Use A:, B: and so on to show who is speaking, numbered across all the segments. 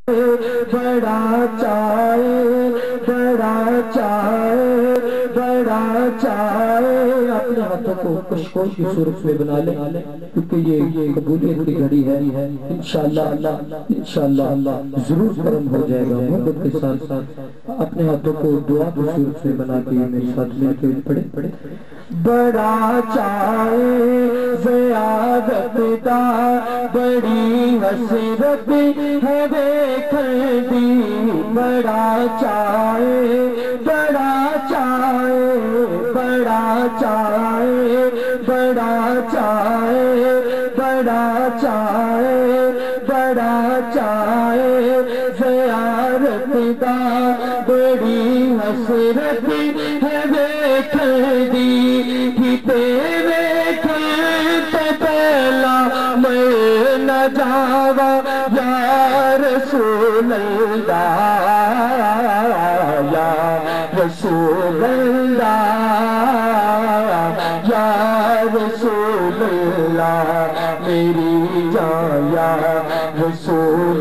A: بڑا چاہے بڑا چاہے بڑا چاہے اپنے ہاتھوں کو کشکول کی صورت میں بنا لیں کیونکہ یہ قبولیت کی گھڑی ہے انشاءاللہ ضرور کرم ہو جائے گا محبت کے ساتھ اپنے ہاتھوں کو دعا کی صورت میں بنا کے میرے ساتھ مل کے پڑھے بڑا چاہے زیادت دا بڑی حسرت ہے دیکھن دی بڑا چاہے بڑا چاہے بڑا چاہے بڑا چاہے بڑا چاہے بڑا چاہے زیارت دا بڑی حسرت ہے دیکھن دی کتے ویکھن تے پہلا میں نہ جاوا یا رسول اللہ یا رسول اللہ یا رسول اللہ میری جان یا رسول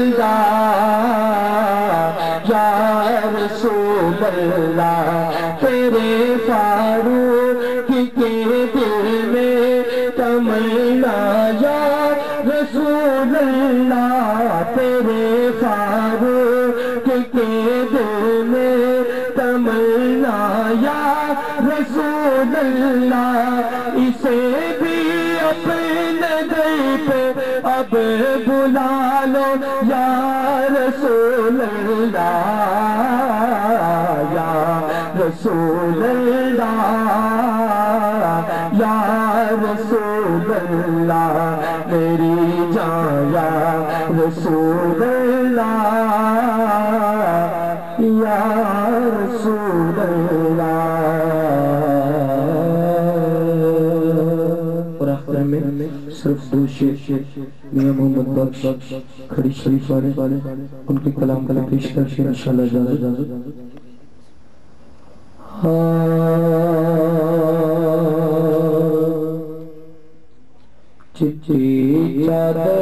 A: اللہ یا رسول اللہ تیرے فاروق کے دل میں تمنا یا رسول اللہ تیرے فاروق کے دل میں تمنا یا رسول اللہ اسے بھی اپنے دل پہ اب بلا لو یا رسول اللہ یا رسول اللہ یا رسول اللہ میری جان یا رسول اللہ یا رسول اللہ اور آخر میں صرف دو شیخ میاں محمد بخش کھڑی شریف والے ان کے کلام پیش کر کے انشاءاللہ اجازت چچی چادر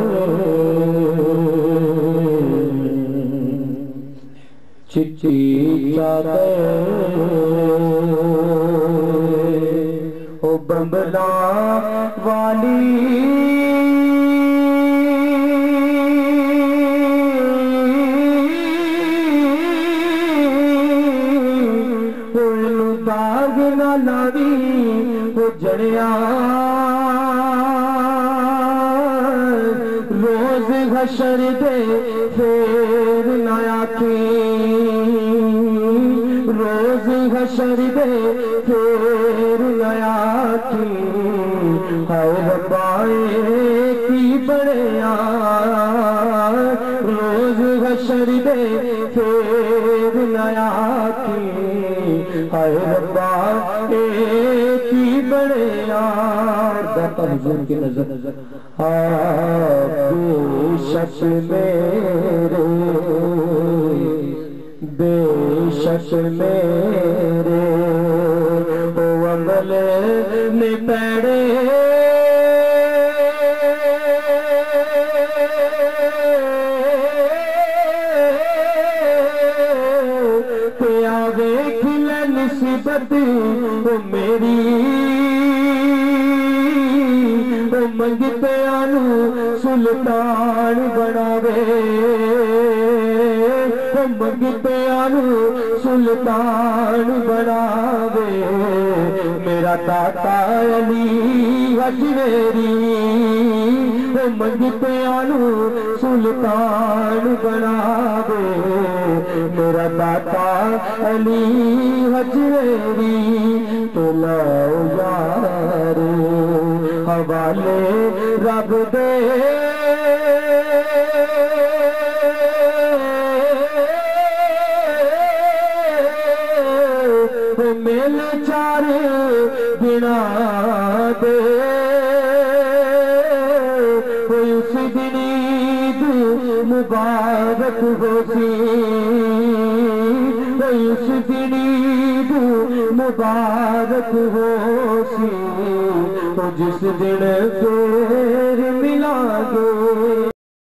A: چچی چادر او بمبلا والی داغ نہ لاوی وہ جڑیا روز حشر دے پھر نہ آکھی روز حشر دے پھر نہ آکھی ہائے ربائے کی بڑیا روز حشر دے پھر نہ آکھی ہائے ربا کی بڑے یار داتا حضور کی نظر بے شک میرے بے شک میرے او عمل میں پیڑے نسبت میری منگتے آنو سلطان بناوے منگتے آنو سلطان بناوے میرا داتا علی حجویری منگتے آنو سلطان بناوے میرا داتا علی حجویری تو لاؤ یار حوالے رب دے میل چار بنا دے اس دن عید مبارک ہو سی اس دن عید مبارک ہو سی جس دن